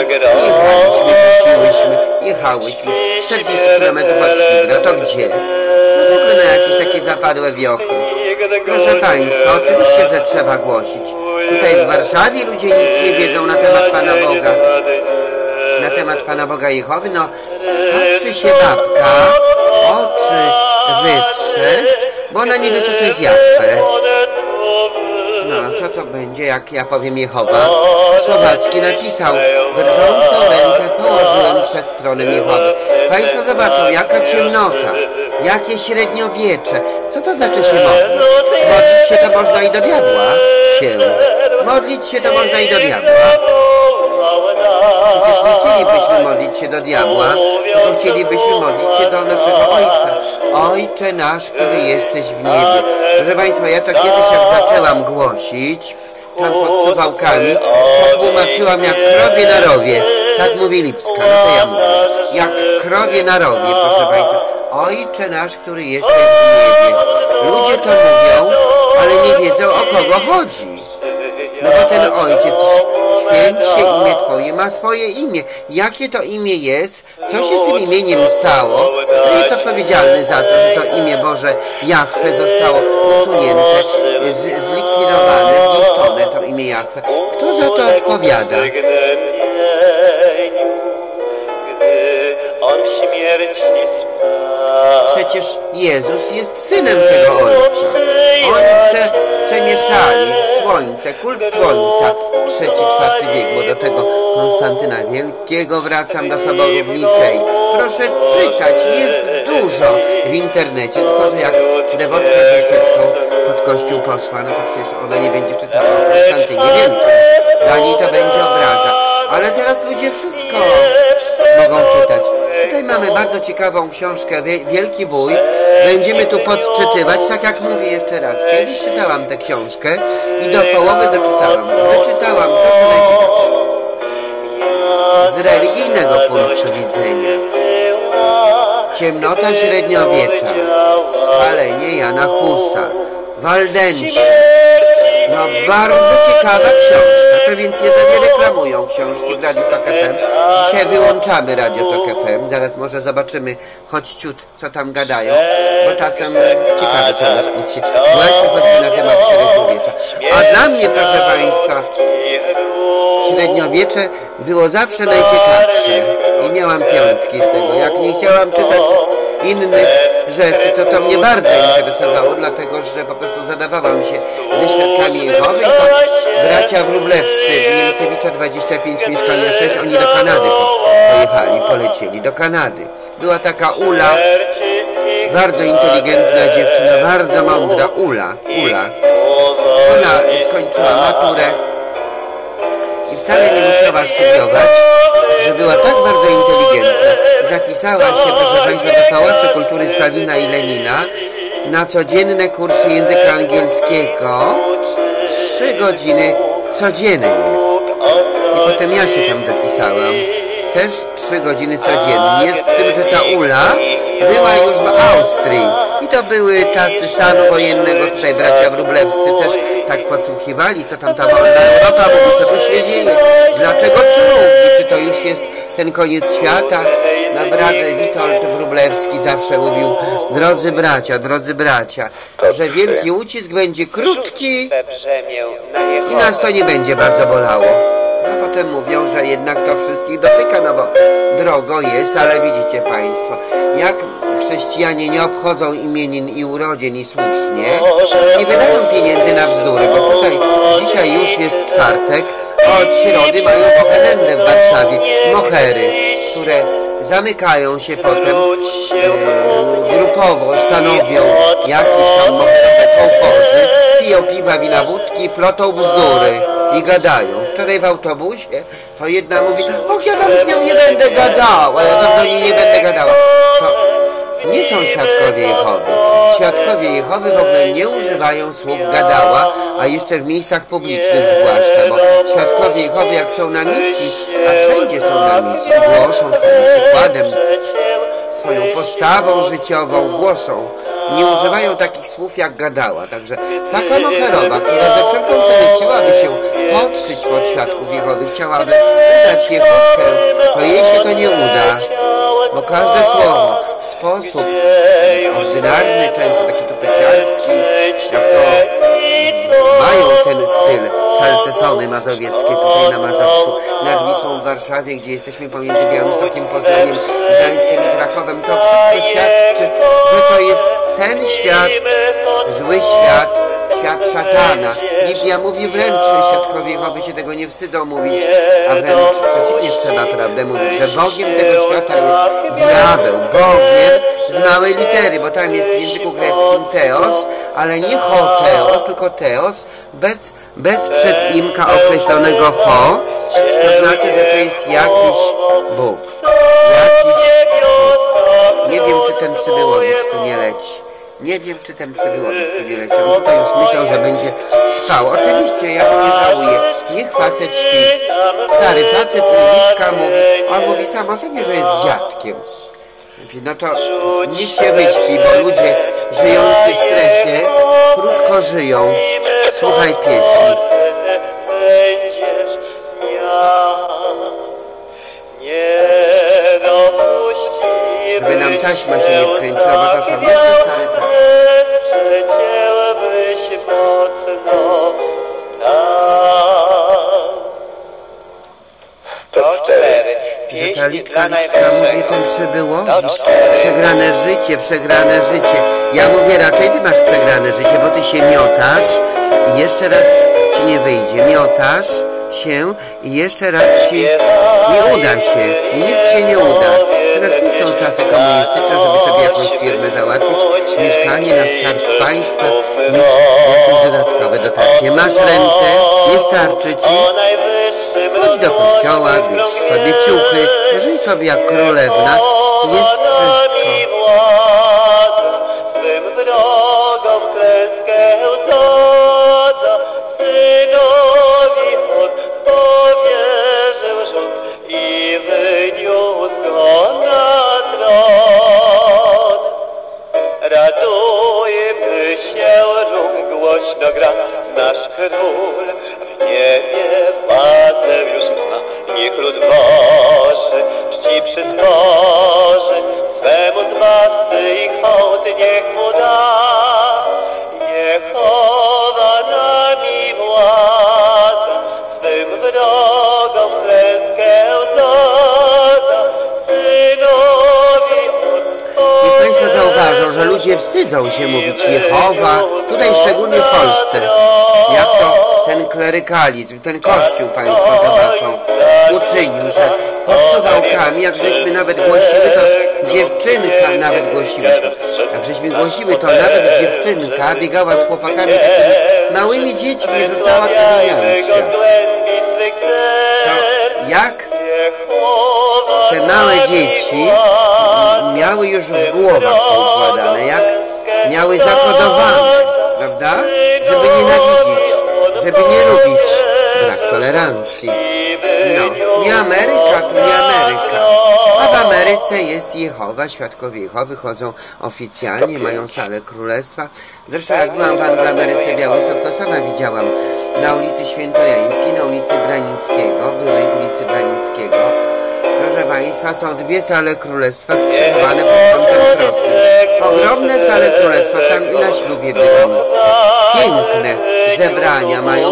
jechałyśmy 40 km od Świdra, to gdzie? No w ogóle na jakieś takie zapadłe wiochy. Proszę Państwa, oczywiście, że trzeba głosić. Tutaj w Warszawie ludzie nic nie wiedzą na temat Pana Boga. Na temat Pana Boga Jehowy, no patrzy się babka, oczy wytrzeszcz, bo ona nie wie, co to jest Jahwe. No, co to będzie, jak ja powiem Jehowa? Słowacki napisał, drżącą rękę położyłem przed tronem Jehowy. Państwo zobaczą, jaka ciemnota, jakie średniowiecze. Co to znaczy się modlić? Modlić się to można i do diabła Modlić się to można i do diabła. Przecież nie chcielibyśmy modlić się do diabła, tylko chcielibyśmy modlić się do naszego Ojca. Ojcze nasz, który jesteś w niebie. Proszę Państwa, ja to kiedyś jak zaczęłam głosić, tam pod Suwałkami, to tłumaczyłam jak krowie na rowie. Tak mówi Lipska, no to ja mówię. Jak krowie na rowie, proszę Państwa. Ojcze nasz, który jesteś w niebie. Ludzie to mówią, ale nie wiedzą, o kogo chodzi. No bo ten Ojciec, święć się imię Twoje, ma swoje imię. Jakie to imię jest, co się z tym imieniem stało, kto jest odpowiedzialny za to, że to imię Boże Jahwe zostało usunięte, zlikwidowane, zniszczone to imię Jahwe. Kto za to odpowiada? Przecież Jezus jest Synem tego Ojca. Oni przemieszali słońce, kult słońca, III-IV wiek, bo do tego Konstantyna Wielkiego wracam do soboru w Nicei. Proszę czytać, jest dużo w internecie, tylko że jak dewotka ze świeczką pod kościół poszła, no to przecież ona nie będzie czytała o Konstantynie Wielkim. Dla niej to będzie obraza. Ale teraz ludzie wszystko mogą czytać. Tutaj mamy bardzo ciekawą książkę Wielki Bój. Będziemy tu podczytywać, tak jak mówię jeszcze raz. Kiedyś czytałam tę książkę i do połowy doczytałam. Wyczytałam to, co najciekawsze. Z religijnego punktu widzenia. Ciemnota średniowiecza. Spalenie Jana Husa. Waldensi. No bardzo ciekawa książka, to więc jeżeli reklamują książki w Radiu Tok FM. Dzisiaj wyłączamy Radio Tok FM, zaraz może zobaczymy choć ciut, co tam gadają, bo czasem ciekawe są dyskusje. Właśnie chodzi na temat średniowiecza. A dla mnie, proszę Państwa, średniowiecze było zawsze najciekawsze i miałam piątki z tego. Jak nie chciałam czytać innych rzeczy, to mnie bardzo interesowało, dlatego że po prostu zadawałam się ze świadkami Jehowy i to bracia Wróblewscy w Niemcewicza 25 mieszkania 6, oni do Kanady polecieli do Kanady. Była taka Ula, bardzo inteligentna dziewczyna, bardzo mądra Ula. Ona skończyła maturę i wcale nie musiała studiować, że była tak bardzo inteligentna. Zapisała się, proszę Państwa, do Pałacu Kultury Stalina i Lenina na codzienne kursy języka angielskiego 3 godziny codziennie. I potem ja się tam zapisałam. Też 3 godziny codziennie, z tym, że ta Ula była już w Austrii. I to były czasy stanu wojennego. Tutaj bracia Wróblewscy też tak podsłuchiwali, co tam ta wolna Europa mówi, co tu się dzieje, dlaczego czołgi, czy to już jest ten koniec świata. Naprawdę Witold Wróblewski zawsze mówił, drodzy bracia, że wielki ucisk będzie krótki i nas to nie będzie bardzo bolało. A potem mówią, że jednak to wszystkich dotyka, no bo drogo jest, ale widzicie Państwo, jak chrześcijanie nie obchodzą imienin i urodzin i słusznie, nie wydają pieniędzy na bzdury, bo tutaj dzisiaj już jest czwartek, od środy mają moherendę w Warszawie. Mohery, które zamykają się potem grupowo, stanowią jakieś tam moherowe kołchozy, piją piwa, wina, wódki, plotą bzdury i gadają. Wczoraj w autobusie to jedna mówi: och, ja tam z nią nie będę gadała, ja tam do niej nie będę gadała. To nie są świadkowie Jehowy. Świadkowie Jehowy w ogóle nie używają słów gadała, a jeszcze w miejscach publicznych zwłaszcza, bo świadkowie Jehowy jak są na misji, a wszędzie są na misji, głoszą swoim przykładem, swoją postawą życiową, głoszą. Nie używają takich słów jak gadała. Także taka moherowa, która ze wszelką cenę chciałaby się podszyć pod świadków Jehowy, chciałaby udać Jehówkę, to jej się to nie uda. Bo każde słowo, sposób ordynarny, często taki tupeciarski, jak to mają ten styl salcesony mazowieckie tutaj na Mazowszu, nad Wisłą w Warszawie, gdzie jesteśmy pomiędzy Białymstokiem, Poznaniem, Gdańskiem i Krakowem, to wszystko świadczy, że to jest ten świat, zły świat, świat szatana. Biblia mówi wręcz, że świadkowie Jehowy się tego nie wstydzą mówić, a wręcz przeciwnie trzeba prawdę mówić, że Bogiem tego świata jest diabeł. Bogiem z małej litery, bo tam jest w języku greckim teos, ale nie ho-teos, tylko teos, bez przedimka określonego ho, to znaczy, że to jest jakiś Bóg. Jakiś Bóg. Nie wiem, czy ten przybyłowicz tu nie leci. Nie wiem, czy ten przybyłowicz tu nie leci. On tutaj już myślał, że będzie spał. Oczywiście, ja go nie żałuję. Niech facet śpi. Stary facet, Litka mówi, on mówi sam o sobie, że jest dziadkiem. No to niech się wyśpi, bo ludzie żyjący w stresie krótko żyją. Słuchaj pieśni. Żeby nam taśma się nie wkręciła, bo to są jeszcze stare że ta Litka mówi, ten przybyłowicz, przegrane życie. Ja mówię, raczej ty masz przegrane życie, bo ty się miotasz i jeszcze raz ci nie wyjdzie. Miotasz się i jeszcze raz ci nie uda się. Nic się nie uda. Teraz nie są czasy komunistyczne, żeby sobie jakąś firmę załatwić, mieszkanie na skarb państwa, mieć jakieś dodatkowe dotacje. Masz rentę, nie starczy ci, chodź do kościoła, bierz sobie ciuchy, żyj sobie jak królewna, jest wszystko. Radujmy się, głośno gra nasz król, w niebie władzę już ma, niech lud Boży czci przy stworze, swemu zbawcy i hołdy niech mu da. Jehowa nami władza, swym wrogom klęskę zada, synowi Niech Państwo zauważą, że ludzie wstydzą się mówić Jehowa, tutaj szczególnie w Polsce, jak to ten klerykalizm, ten kościół Państwo zobaczą, uczynił, że pod suwałkami, jak żeśmy nawet głosiły, to dziewczynka nawet głosiłyśmy. Jak żeśmy głosiły, to nawet dziewczynka biegała z chłopakami takimi małymi dziećmi, rzucała kamieniami w świat. To jak te małe dzieci miały już w głowach poukładane, jak miały zakodowane, prawda? Żeby nienawidzić, żeby nie lubić, brak tolerancji. No, nie Ameryka to nie Ameryka. A w Ameryce jest Jehowa, świadkowie Jehowy chodzą oficjalnie, mają salę królestwa. Zresztą jak byłam w Ameryce Białystok, to sama widziałam na ulicy Świętojańskiej, na ulicy Branickiego, byłej ulicy Branickiego. Proszę Państwa, są dwie sale królestwa skrzyżowane pod kątem prostym. Ogromne sale królestwa, tam i na ślubie byłam. Piękne zebrania mają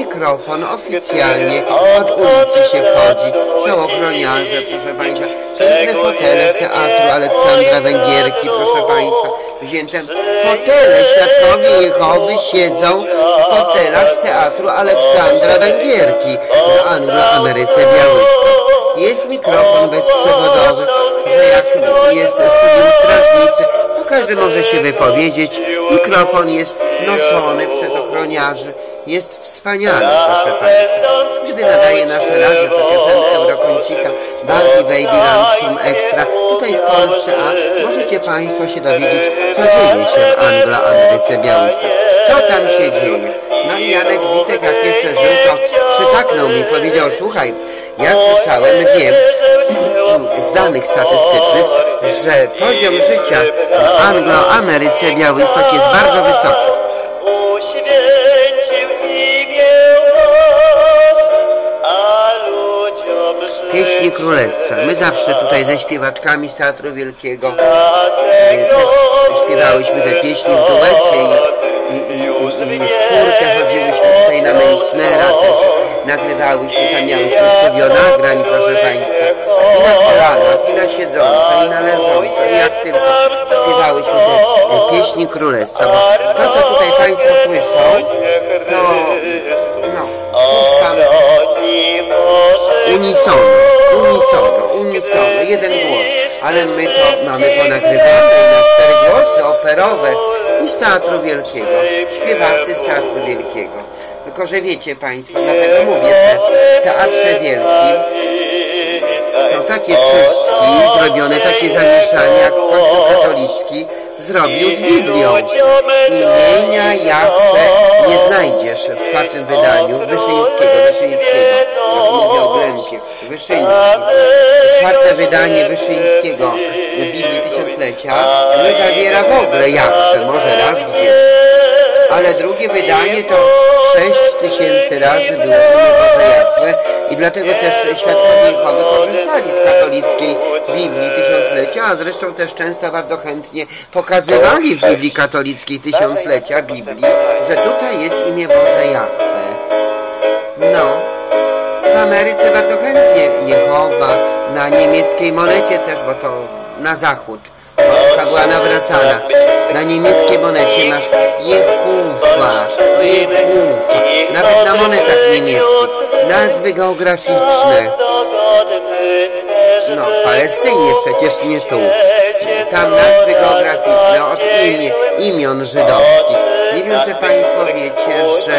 mikrofon oficjalnie, od ulicy się wchodzi, są ochroniarze, proszę Państwa, piękne fotele z teatru Aleksandra Węgierki, proszę Państwa, wzięte fotele, świadkowie Jehowy siedzą w fotelach z teatru Aleksandra Węgierki w Anglo-Ameryce Białystok. Jest mikrofon bezprzewodowy, że jak jest studium strażnicy, to każdy może się wypowiedzieć. Mikrofon jest noszony przez ochroniarzy. Jest wspaniały, proszę Państwa. Gdy nadaje nasze radio, to FM Euroconsita, Barbie Baby Landstrom Extra, tutaj w Polsce, a możecie Państwo się dowiedzieć, co dzieje się w Anglo-Ameryce Białystok. Co tam się dzieje? No i Janek Witek, jak jeszcze żył, to przytaknął mi, powiedział, słuchaj, ja słyszałem, wiem z danych statystycznych, że poziom życia w Anglo-Ameryce Białystok jest bardzo wysoki. Pieśni Królestwa. My zawsze tutaj ze śpiewaczkami z Teatru Wielkiego też śpiewałyśmy te pieśni w duecie i w czwórkę chodziłyśmy tutaj na Meissnera, też nagrywałyśmy, tam miałyśmy studio nagrań, proszę Państwa, i na kolanach, i na siedząco, i na leżąco, i jak tylko śpiewałyśmy te pieśni Królestwa, bo to, co tutaj Państwo słyszą, to puszczam unisono, jeden głos, ale my to mamy ponagrywane na 4 głosy operowe i z Teatru Wielkiego, śpiewacy z Teatru Wielkiego. Tylko, że wiecie Państwo, dlatego mówię, że w Teatrze Wielkim są takie czystki zrobione, takie zamieszanie, jak Kościół katolicki zrobił z Biblią. Imienia Jahwe nie znajdziesz w 4. wydaniu Wyszyńskiego, jak mówię o Glępie, Wyszyński. 4. wydanie Wyszyńskiego Biblii Tysiąclecia nie zawiera w ogóle Jahwe, może raz gdzieś. Ale drugie wydanie to 6000 razy było imię Boże Jahwe i dlatego też świadkowie Jehowy korzystali z katolickiej Biblii Tysiąclecia, a zresztą też często bardzo chętnie pokazywali w Biblii katolickiej Tysiąclecia Biblii, że tutaj jest imię Boże Jahwe. No, w Ameryce bardzo chętnie Jehowa, na niemieckiej monecie też, bo to na zachód Polska była nawracana. Na niemieckiej monecie masz Jehufa. Nawet na monetach niemieckich. Nazwy geograficzne. No, w Palestynie przecież nie tu. Tam nazwy geograficzne od imion żydowskich. Nie wiem, czy Państwo wiecie, że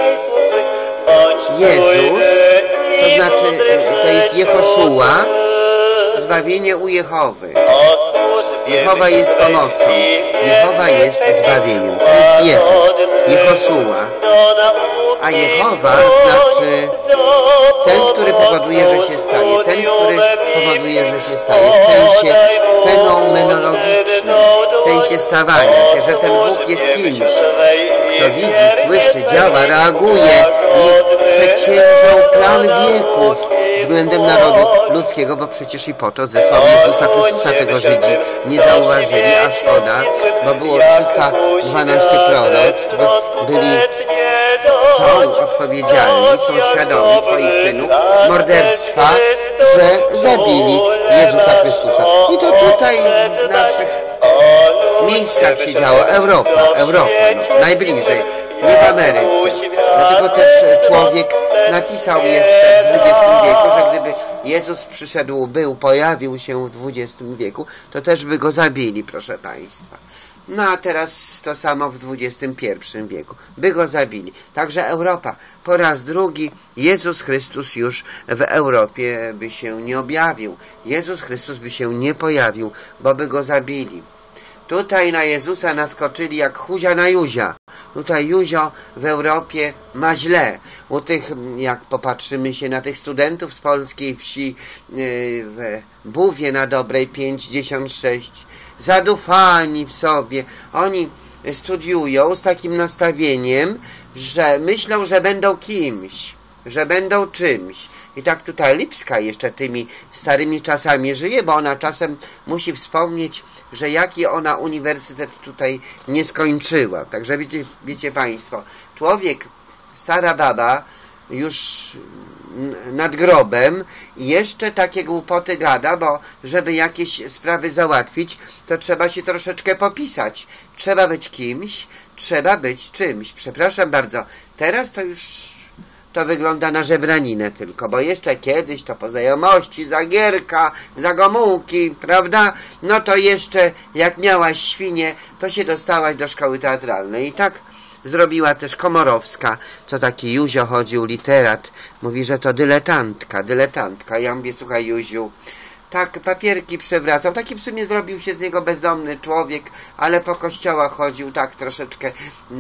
Jezus, to znaczy, to jest Jehoszua, zbawienie u Jehowy. Jehowa jest pomocą. Jehowa jest zbawieniem. To jest Jezus. Jehoszua. A Jehowa znaczy ten, który powoduje, że się staje. Ten, który powoduje, że się staje. W sensie fenomenologicznym. W sensie stawania się, że ten Bóg jest kimś, kto widzi, słyszy, działa, reaguje i przedsięwziął plan wieków względem narodu ludzkiego, bo przecież i po to zesłał Jezusa Chrystusa, czego Żydzi nie zauważyli, a szkoda, bo było 312 proroctw, są odpowiedzialni, są świadomi swoich czynów, morderstwa, że zabili Jezusa Chrystusa. I to tutaj w naszych miejscach się działo. Europa, no, najbliżej, nie w Ameryce. Dlatego też człowiek napisał jeszcze w XX wieku, że gdyby Jezus przyszedł, pojawił się w XX wieku, to też by go zabili, proszę Państwa. No a teraz to samo w XXI wieku. By go zabili. Także Europa. Po raz drugi Jezus Chrystus już w Europie by się nie objawił. Jezus Chrystus by się nie pojawił, bo by go zabili. Tutaj na Jezusa naskoczyli jak Huzia na Juzia. Tutaj Juzio w Europie ma źle. U tych, jak popatrzymy się na tych studentów z polskiej wsi w Buwie na Dobrej 56, zadufani w sobie. Oni studiują z takim nastawieniem, że myślą, że będą kimś, że będą czymś. I tak tutaj Lipska jeszcze tymi starymi czasami żyje, bo ona czasem musi wspomnieć, że jaki ona uniwersytet tutaj nie skończyła. Także wiecie Państwo, człowiek stara baba, już nad grobem i jeszcze takie głupoty gada, bo żeby jakieś sprawy załatwić, to trzeba się troszeczkę popisać. Trzeba być kimś, trzeba być czymś. Przepraszam bardzo, teraz to już to wygląda na żebraninę tylko, bo jeszcze kiedyś to po znajomości, za Gierka, za Gomułki, prawda? No to jeszcze jak miałaś świnię, to się dostałaś do szkoły teatralnej i tak zrobiła też Komorowska, co taki Józio chodził, literat, mówi, że to dyletantka. Ja mówię, słuchaj Józiu, tak papierki przewracał, taki w sumie zrobił się z niego bezdomny człowiek, ale po kościołach chodził tak troszeczkę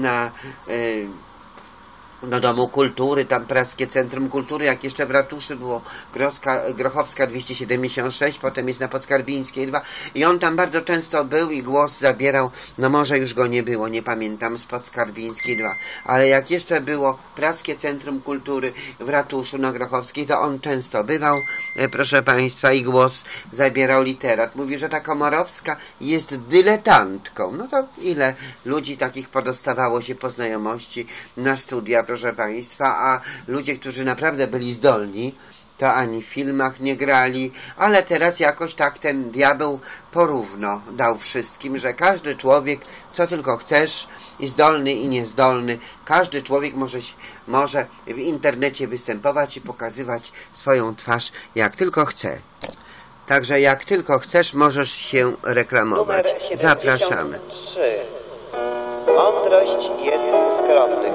do Domu Kultury, tam Praskie Centrum Kultury, jak jeszcze w ratuszy było Grochowska 276, potem jest na Podskarbińskiej 2 i on tam bardzo często był i głos zabierał, no może już go nie było, nie pamiętam, z Podskarbińskiej 2, ale jak jeszcze było Praskie Centrum Kultury w ratuszu na Grochowskiej, to on często bywał, proszę Państwa, i głos zabierał literat. Mówi, że ta Komorowska jest dyletantką. No to ile ludzi takich podostawało się po znajomości na studia, proszę Państwa, a ludzie, którzy naprawdę byli zdolni, to ani w filmach nie grali, ale teraz jakoś tak ten diabeł porówno dał wszystkim, że każdy człowiek, co tylko chcesz, i zdolny, i niezdolny, każdy człowiek może w internecie występować i pokazywać swoją twarz, jak tylko chce. Także jak tylko chcesz, możesz się reklamować. Zapraszamy. Mądrość jest skromnych.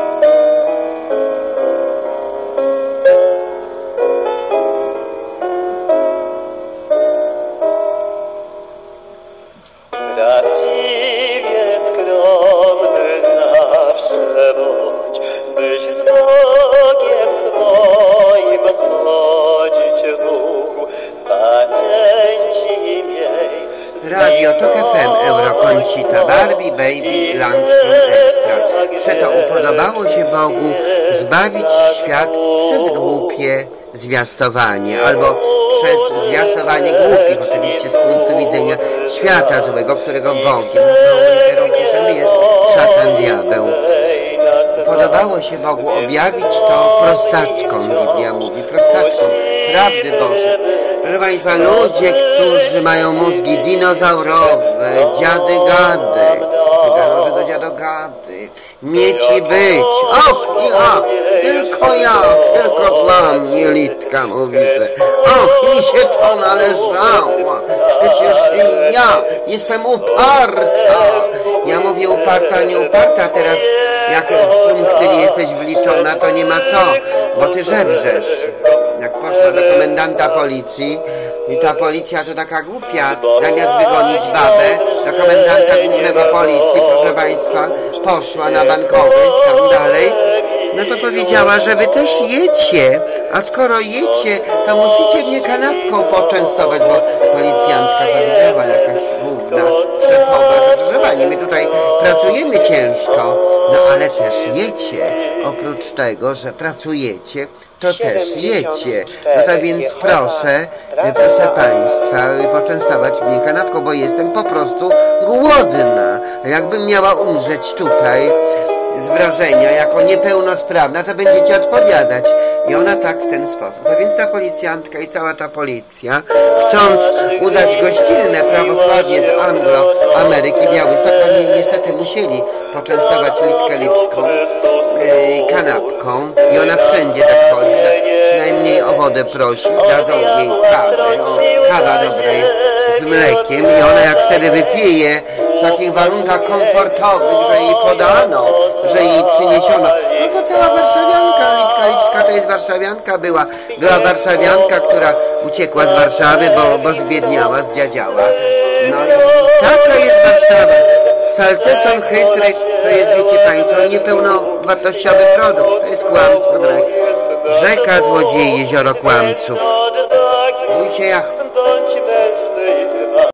Prawdziwie skromny zawsze bądź, byś z Bogiem swoim chodzić mógł, pamięci miej. Radio Tok FM, Eurokącita, Barbie, Baby, Langston Extra. Przeto upodobało się Bogu zbawić świat przez głupie zwiastowanie, albo przez zwiastowanie głupich, oczywiście z punktu widzenia świata złego, którego Bogiem, literą piszemy, jest szatan, diabeł. Podobało się Bogu objawić to prostaczkom, Biblia mówi, prostaczkom prawdy Boże. Proszę Państwa, ludzie, którzy mają mózgi dinozaurowe, dziady gady, cyganorzy do dziadogady, mieć i być, och i ach, tylko ja, tylko dla mnie, Litka mówi, że och, mi się to należało, przecież ja jestem uparta. Ja mówię uparta, nie uparta, teraz jak w punkty nie jesteś wliczona, to nie ma co, bo ty żebrzesz. Jak poszła do komendanta policji i ta policja to taka głupia, zamiast wygonić babę do komendanta głównego policji, proszę Państwa, poszła na Bankowy, tam dalej, no to powiedziała, że wy też jecie, a skoro jecie, to musicie mnie kanapką poczęstować, bo policjantka powiedziała, jakaś główna szefowa, że proszę Pani, my tutaj pracujemy ciężko, no ale też jecie, oprócz tego, że pracujecie, to też jecie. No to więc proszę Państwa, poczęstować mnie kanapką, bo jestem po prostu głodna. Jakbym miała umrzeć tutaj z wrażenia jako niepełnosprawna, to będziecie odpowiadać. I ona tak w ten sposób. No więc ta policjantka i cała ta policja, chcąc udać gościnne prawosławie z Anglo-Ameryki, Białystok, oni niestety musieli poczęstować Litkę Lipską kanapką i ona wszędzie tak chodzi, przynajmniej o wodę prosi, dadzą jej kawę, kawa dobra jest z mlekiem i ona jak wtedy wypije w takich warunkach komfortowych, że jej podano, że jej przyniesiono, no to cała warszawianka, Litka Lipska to jest warszawianka, była warszawianka, która uciekła z Warszawy, bo zbiedniała, zdziadziała. No i taka jest Warszawa. Salceson chytry to jest, wiecie Państwo, niepełnowartościowy produkt, to jest kłamstwo, drogi. Rzeka złodziei, jezioro kłamców. Bójcie jachw.